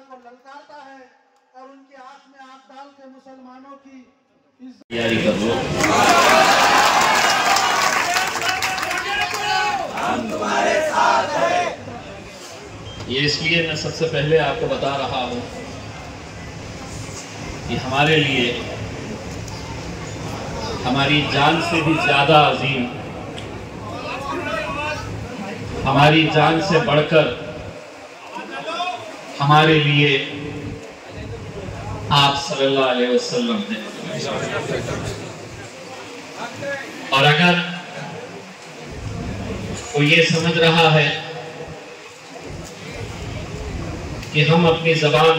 को ललकारता है और उनकी आंख में आंख डाल के मुसलमानों की तैयारी कर लो। हम तुम्हारे साथ हैं। ये इसलिए मैं सबसे पहले आपको बता रहा हूं कि हमारे लिए हमारी जान से भी ज्यादा अजीम, हमारी जान से बढ़कर हमारे लिए आप सल्लल्लाहु अलैहि वसल्लम हैं। और अगर वो ये समझ रहा है कि हम अपनी ज़बान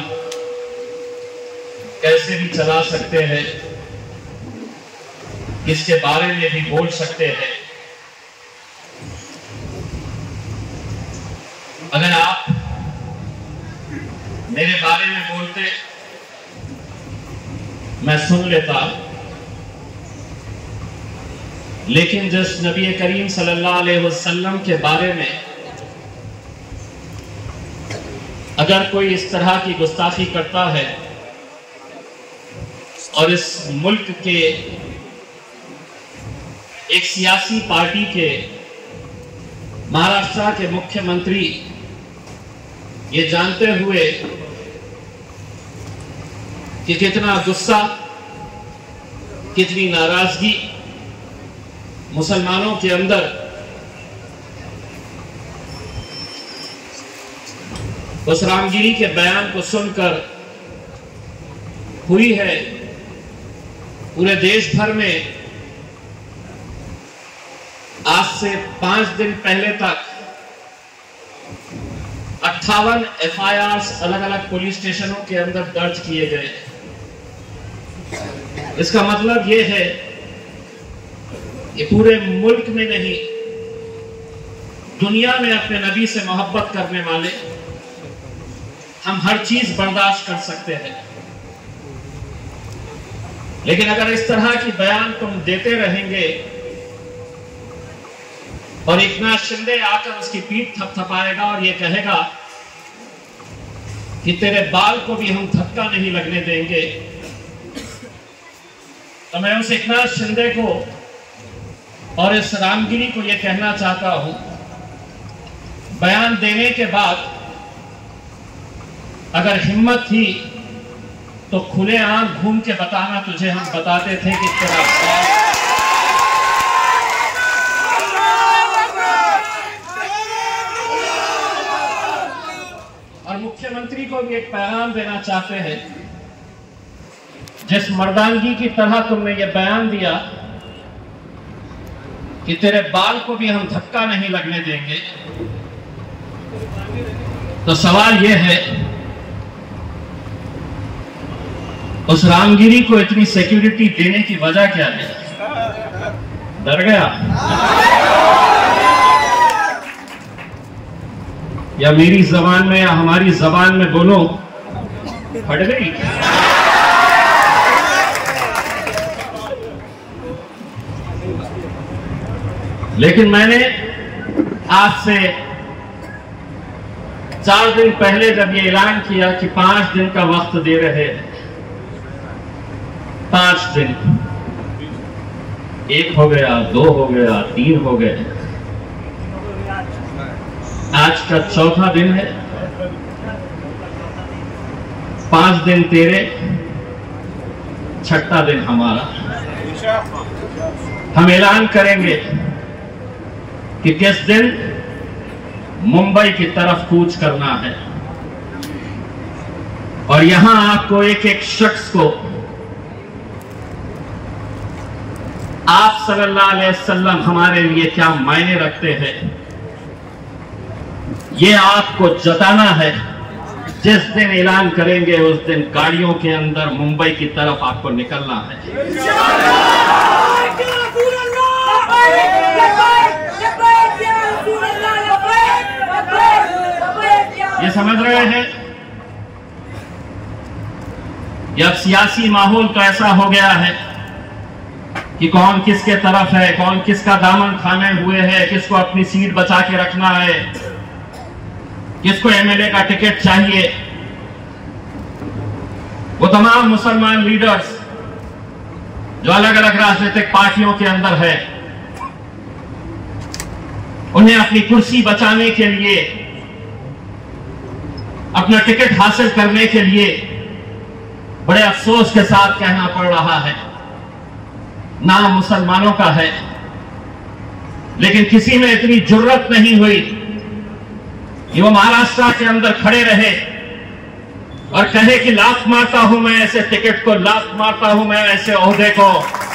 कैसे भी चला सकते हैं, किसके बारे में भी बोल सकते हैं, अगर आप मेरे बारे में बोलते मैं सुन लेता, लेकिन जिस नबी करीम सल्लल्लाहु अलैहि वसल्लम के बारे में अगर कोई इस तरह की गुस्ताखी करता है और इस मुल्क के एक सियासी पार्टी के महाराष्ट्र के मुख्यमंत्री ये जानते हुए कि कितना गुस्सा, कितनी नाराजगी मुसलमानों के अंदर उस रामगिरी के बयान को सुनकर हुई है, पूरे देश भर में आज से 5 दिन पहले तक 58 FIRs अलग अलग पुलिस स्टेशनों के अंदर दर्ज किए गए। इसका मतलब यह है कि पूरे मुल्क में नहीं, दुनिया में अपने नबी से मोहब्बत करने वाले हम हर चीज बर्दाश्त कर सकते हैं, लेकिन अगर इस तरह की बयान तुम देते रहेंगे और एकनाथ शिंदे आकर उसकी पीठ थपथपाएगा और ये कहेगा कि तेरे बाल को भी हम धक्का नहीं लगने देंगे, तो मैं उस एकनाथ शिंदे को और इस रामगिरी को यह कहना चाहता हूं, बयान देने के बाद अगर हिम्मत थी तो खुलेआम घूम के बताना, तुझे हम बताते थे कि तेरा बाल। और मुख्यमंत्री को भी एक पैगाम देना चाहते हैं, जिस मर्दानगी की तरह तुमने ये बयान दिया कि तेरे बाल को भी हम धक्का नहीं लगने देंगे, तो सवाल यह है, उस रामगिरी को इतनी सिक्योरिटी देने की वजह क्या है? डर गया या मेरी जबान में या हमारी जबान में बोलो फट गई? लेकिन मैंने आज से 4 दिन पहले जब ये ऐलान किया कि 5 दिन का वक्त दे रहे हैं, 5 दिन, 1 हो गया, 2 हो गया, 3 हो गए, आज का 4था दिन है। 5 दिन तेरे, 6ठा दिन हमारा। हम ऐलान करेंगे कि किस दिन मुंबई की तरफ कूच करना है और यहां आपको एक एक शख्स को आप सल्लल्लाहु अलैहि वसल्लम हमारे लिए क्या मायने रखते हैं, ये आपको जताना है। जिस दिन ऐलान करेंगे उस दिन गाड़ियों के अंदर मुंबई की तरफ आपको निकलना है। ये समझ रहे हैं? ये अब सियासी माहौल तो ऐसा हो गया है कि कौन किसके तरफ है, कौन किसका दामन थामे हुए है, किसको अपनी सीट बचा के रखना है, किसको एमएलए का टिकट चाहिए। वो तमाम मुसलमान लीडर्स जो अलग अलग राजनीतिक पार्टियों के अंदर है, उन्हें अपनी कुर्सी बचाने के लिए, अपना टिकट हासिल करने के लिए बड़े अफसोस के साथ कहना पड़ रहा है, नाम मुसलमानों का है, लेकिन किसी में इतनी जुर्रत नहीं हुई कि वो महाराष्ट्र के अंदर खड़े रहे और कहे कि लात मारता हूं मैं ऐसे टिकट को, लात मारता हूं मैं ऐसे ओहदे को।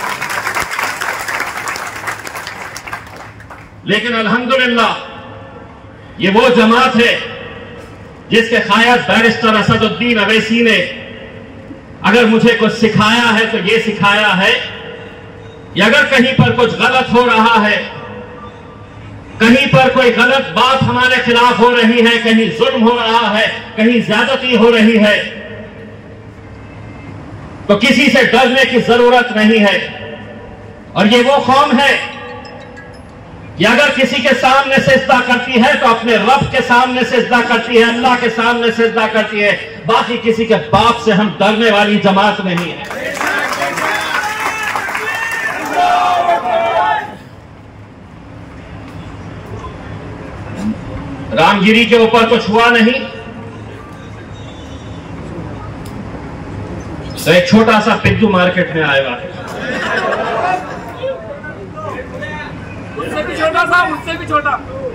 लेकिन अल्हम्दुलिल्लाह ये वो जमात है जिसके कायद बैरिस्टर असदुद्दीन अवैसी ने अगर मुझे कुछ सिखाया है तो ये सिखाया है कि अगर कहीं पर कुछ गलत हो रहा है, कहीं पर कोई गलत बात हमारे खिलाफ हो रही है, कहीं जुल्म हो रहा है, कहीं ज्यादती हो रही है, तो किसी से डरने की जरूरत नहीं है। और ये वो कौम है कि अगर किसी के सामने सिजदा करती है तो अपने रब के सामने सिजदा करती है, अल्लाह के सामने सिजदा करती है। बाकी किसी के बाप से हम डरने वाली जमात नहीं है। रामगिरी के ऊपर कुछ हुआ नहीं तो एक छोटा सा पिद्दू मार्केट में आएगा, उससे भी छोटा सा, उससे भी छोटा।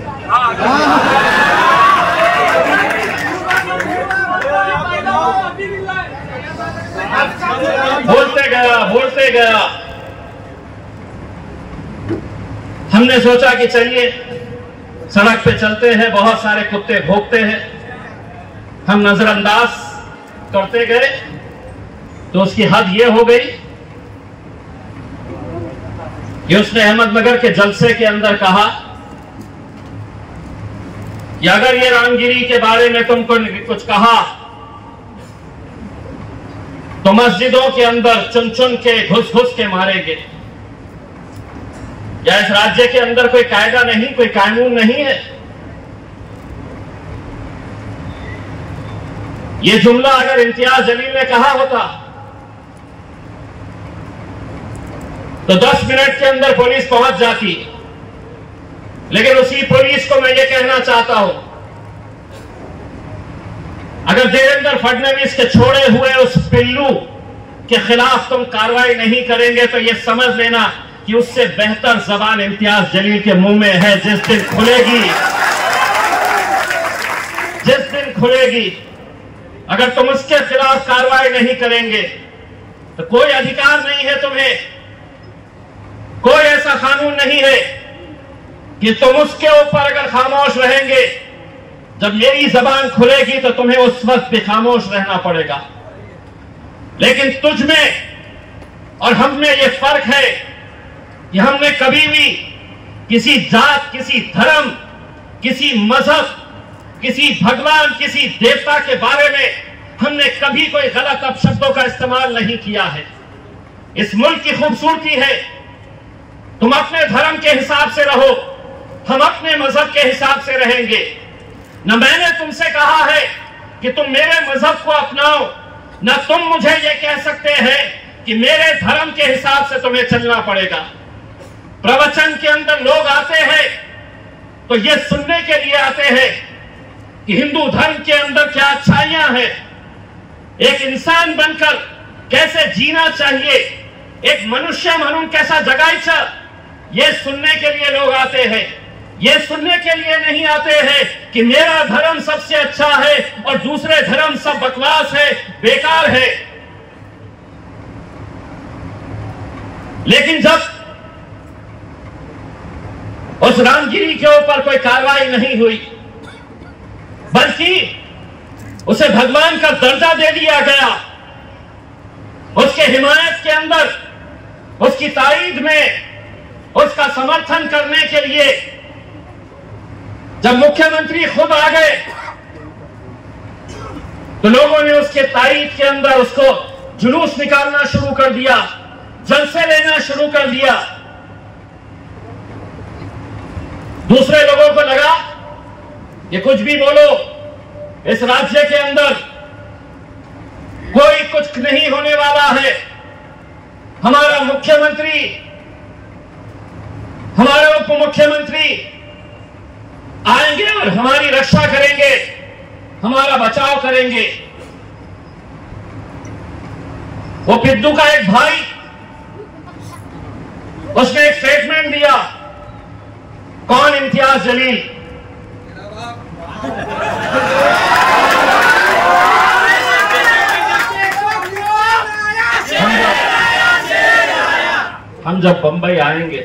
बोलते गया। हमने सोचा कि चलिए सड़क पे चलते हैं, बहुत सारे कुत्ते भौंकते हैं, हम नजरअंदाज करते गए तो उसकी हद यह हो गई कि उसने अहमदनगर के जलसे के अंदर कहा कि अगर ये रामगिरी के बारे में तुमको कुछ कहा तो मस्जिदों के अंदर चुन चुन के घुस घुस के मारेंगे। क्या इस राज्य के अंदर कोई कायदा नहीं, कोई कानून नहीं है? ये जुमला अगर इम्तियाज जलील ने कहा होता तो 10 मिनट के अंदर पुलिस पहुंच जाती। लेकिन उसी पुलिस को मैं ये कहना चाहता हूं, अगर देवेंद्र फडणवीस के छोड़े हुए उस पिल्लू के खिलाफ तुम कार्रवाई नहीं करेंगे तो ये समझ लेना कि उससे बेहतर जबान इम्तियाज जलील के मुंह में है। जिस दिन खुलेगी, अगर तुम उसके खिलाफ कार्रवाई नहीं करेंगे तो कोई अधिकार नहीं है तुम्हें, कोई ऐसा कानून नहीं है कि तुम उसके ऊपर अगर खामोश रहेंगे, जब मेरी जबान खुलेगी तो तुम्हें उस वक्त भी खामोश रहना पड़ेगा। लेकिन तुझ में और हम में यह फर्क है कि हमने कभी भी किसी जात, किसी धर्म, किसी मजहब, किसी भगवान, किसी देवता के बारे में हमने कभी कोई गलत अपशब्दों का इस्तेमाल नहीं किया है। इस मुल्क की खूबसूरती है, तुम अपने धर्म के हिसाब से रहो, हम अपने मजहब के हिसाब से रहेंगे। न मैंने तुमसे कहा है कि तुम मेरे मजहब को अपनाओ, न तुम मुझे ये कह सकते हैं कि मेरे धर्म के हिसाब से तुम्हें चलना पड़ेगा। प्रवचन के अंदर लोग आते हैं तो ये सुनने के लिए आते हैं कि हिंदू धर्म के अंदर क्या अच्छाइयां हैं, एक इंसान बनकर कैसे जीना चाहिए, एक मनुष्य म्हणून कैसा जगायचं, ये सुनने के लिए लोग आते हैं। ये सुनने के लिए नहीं आते हैं कि मेरा धर्म सबसे अच्छा है और दूसरे धर्म सब बकवास है, बेकार है। लेकिन जब उस रामगिरी के ऊपर कोई कार्रवाई नहीं हुई, बल्कि उसे भगवान का दर्जा दे दिया गया, उसके हिमायत के अंदर, उसकी ताईद में, उसका समर्थन करने के लिए जब मुख्यमंत्री खुद आ गए तो लोगों ने उसके ताईद के अंदर उसको जुलूस निकालना शुरू कर दिया, जलसे लेना शुरू कर दिया। दूसरे लोगों को लगा कि कुछ भी बोलो, इस राज्य के अंदर कोई कुछ नहीं होने वाला है। हमारा मुख्यमंत्री, हमारे उप मुख्यमंत्री आएंगे और हमारी रक्षा करेंगे, हमारा बचाव करेंगे। वो पिद्दू का एक भाई, उसने एक स्टेटमेंट दिया, कौन इम्तियाज जलील, हम जब बंबई आएंगे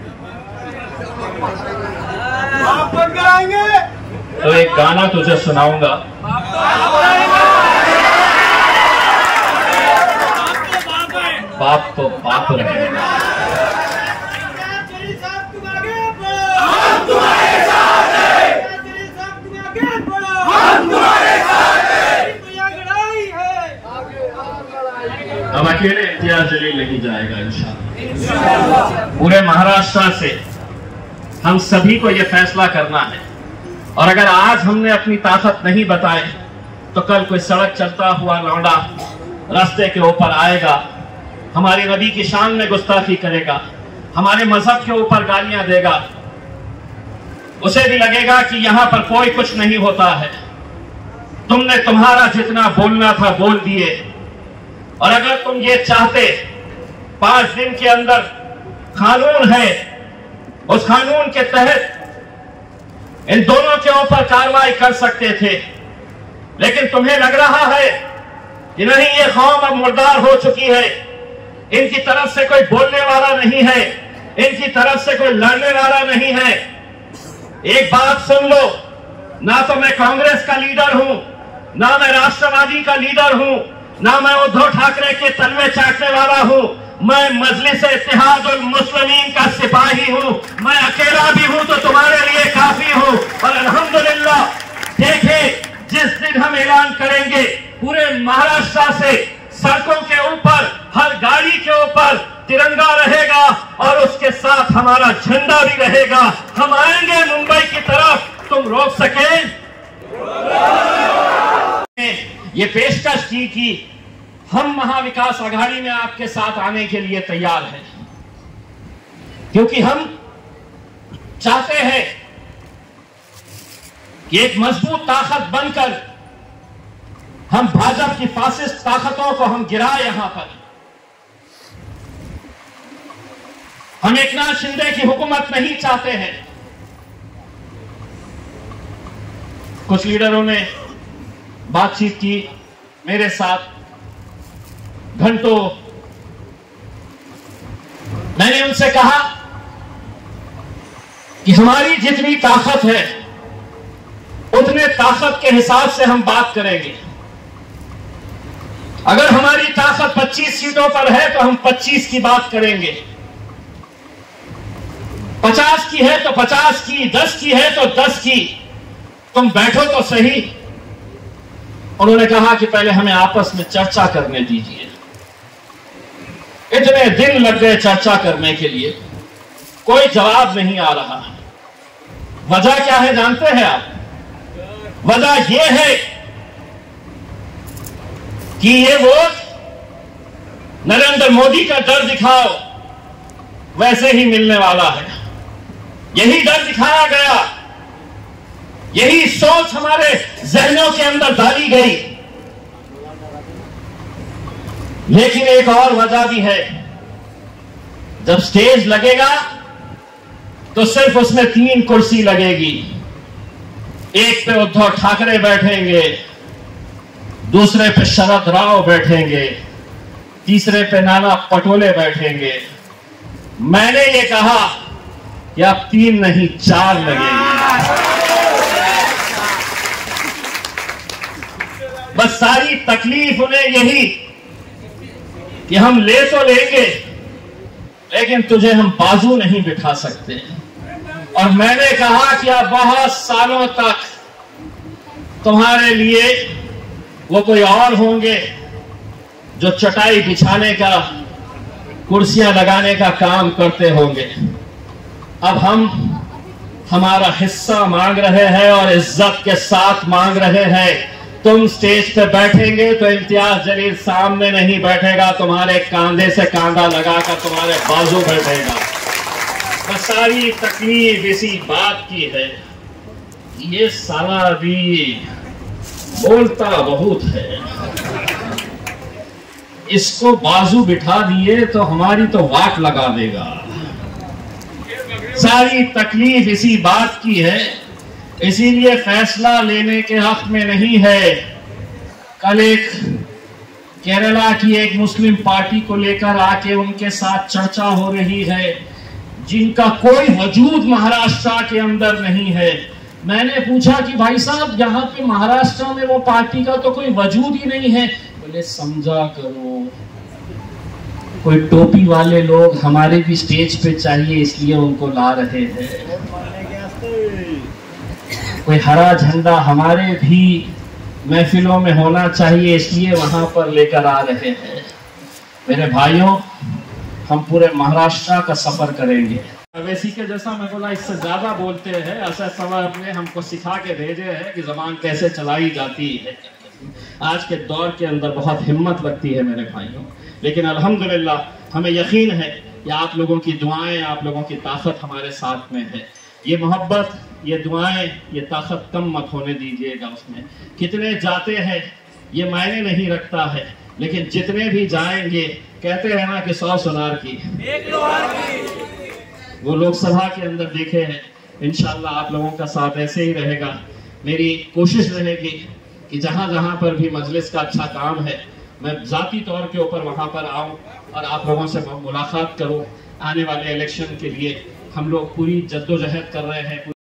तो एक गाना तुझे सुनाऊंगा। बाप तो बाप रहेगा। अब अकेले इम्तियाज जलील नहीं जाएगा इंशाअल्लाह। पूरे महाराष्ट्र से हम सभी को यह फैसला करना है, और अगर आज हमने अपनी ताकत नहीं बताए तो कल कोई सड़क चलता हुआ लौंडा रास्ते के ऊपर आएगा, हमारे नबी की शान में गुस्ताखी करेगा, हमारे मजहब के ऊपर गालियां देगा, उसे भी लगेगा कि यहां पर कोई कुछ नहीं होता है। तुमने तुम्हारा जितना बोलना था बोल दिए, और अगर तुम ये चाहते 5 दिन के अंदर कानून है, उस कानून के तहत इन दोनों के ऊपर कार्रवाई कर सकते थे, लेकिन तुम्हें लग रहा है कि नहीं, ये कौम अब मुर्दार हो चुकी है, इनकी तरफ से कोई बोलने वाला नहीं है, इनकी तरफ से कोई लड़ने वाला नहीं है। एक बात सुन लो, ना तो मैं कांग्रेस का लीडर हूं, ना मैं राष्ट्रवादी का लीडर हूं, ना मैं उद्धव ठाकरे के तलवे चाटने वाला हूं। मैं मजलिस इत्तेहादुल मुस्लिमीन का सिपाही हूं। मैं अकेला भी हूं तो तुम्हारे लिए काफी हूं। और अल्हम्दुलिल्लाह, देखें, जिस दिन हम ऐलान करेंगे पूरे महाराष्ट्र से सड़कों के ऊपर, हर गाड़ी के ऊपर तिरंगा रहेगा और उसके साथ हमारा झंडा भी रहेगा। हम आएंगे मुंबई की तरफ, तुम रोक सके? ये पेशकश की कि हम महाविकास आघाड़ी में आपके साथ आने के लिए तैयार हैं, क्योंकि हम चाहते हैं कि एक मजबूत ताकत बनकर हम भाजपा की फासिस्ट ताकतों को हम गिराए। यहां पर हम एकनाथ शिंदे की हुकूमत नहीं चाहते हैं। कुछ लीडरों ने बातचीत की मेरे साथ घंटों। मैंने उनसे कहा कि हमारी जितनी ताकत है उतने ताकत के हिसाब से हम बात करेंगे। अगर हमारी ताकत 25 सीटों पर है तो हम 25 की बात करेंगे, 50 की है तो 50 की, 10 की है तो 10 की। तुम बैठो तो सही। उन्होंने कहा कि पहले हमें आपस में चर्चा करने दीजिए। इतने दिन लग गए चर्चा करने के लिए, कोई जवाब नहीं आ रहा। वजह क्या है जानते हैं आप? वजह यह है कि ये वोट नरेंद्र मोदी का डर दिखाओ वैसे ही मिलने वाला है। यही डर दिखाया गया, यही सोच हमारे जहनों के अंदर डाली गई। लेकिन एक और वजह भी है, जब स्टेज लगेगा तो सिर्फ उसमें 3 कुर्सी लगेगी। एक पे उद्धव ठाकरे बैठेंगे, दूसरे पे शरद राव बैठेंगे, तीसरे पे नाना पटोले बैठेंगे। मैंने ये कहा कि अब 3 नहीं 4 लगेंगे। बस सारी तकलीफ उन्हें यही कि हम ले तो लेंगे लेकिन तुझे हम बाजू नहीं बिठा सकते। और मैंने कहा कि अब बहुत सालों तक तुम्हारे लिए वो कोई और होंगे जो चटाई बिछाने का, कुर्सियां लगाने का काम करते होंगे। अब हम हमारा हिस्सा मांग रहे हैं और इज्जत के साथ मांग रहे हैं। तुम स्टेज पे बैठेंगे तो इम्तियाज जलील सामने नहीं बैठेगा, तुम्हारे कांधे से कांधा लगाकर तुम्हारे बाजू बैठेगा। बस सारी तकलीफ इसी बात की है, ये साला भी बोलता बहुत है, इसको बाजू बिठा दिए तो हमारी तो वाट लगा देगा। सारी तकलीफ इसी बात की है, इसीलिए फैसला लेने के हक में नहीं है। कल एक केरला की एक मुस्लिम पार्टी को लेकर आके उनके साथ चर्चा हो रही है, जिनका कोई वजूद महाराष्ट्र के अंदर नहीं है। मैंने पूछा कि भाई साहब यहाँ पे महाराष्ट्र में वो पार्टी का तो कोई वजूद ही नहीं है। बोले समझा करो, कोई टोपी वाले लोग हमारे भी स्टेज पे चाहिए इसलिए उनको ला रहे हैं, कोई हरा झंडा हमारे भी महफिलों में होना चाहिए इसलिए वहां पर लेकर आ रहे हैं। मेरे भाइयों, हम पूरे महाराष्ट्र का सफर करेंगे। अवैसी के जैसा मैं बोला, इससे ज्यादा बोलते हैं। असद साहब ने हमको सिखा के भेजे हैं कि जबान कैसे चलाई जाती है। आज के दौर के अंदर बहुत हिम्मत लगती है मेरे भाइयों, लेकिन अल्हम्दुलिल्लाह हमें यकीन है कि आप लोगों की दुआएं, आप लोगों की ताकत हमारे साथ में है। ये मोहब्बत, ये दुआएं, ये ताकत कम मत होने दीजिएगा। उसमें कितने जाते हैं ये मायने नहीं रखता है, लेकिन जितने भी जाएंगे, कहते हैं ना कि 100 सुनार की एक लोहार की। वो लोकसभा के अंदर देखे हैं। इंशाल्लाह आप लोगों का साथ ऐसे ही रहेगा। मेरी कोशिश रहेगी कि जहां जहां पर भी मजलिस का अच्छा काम है, मैं जाती तौर के ऊपर वहां पर आऊं और आप लोगों से मुलाकात करूं। आने वाले इलेक्शन के लिए हम लोग पूरी जद्दोजहद कर रहे हैं।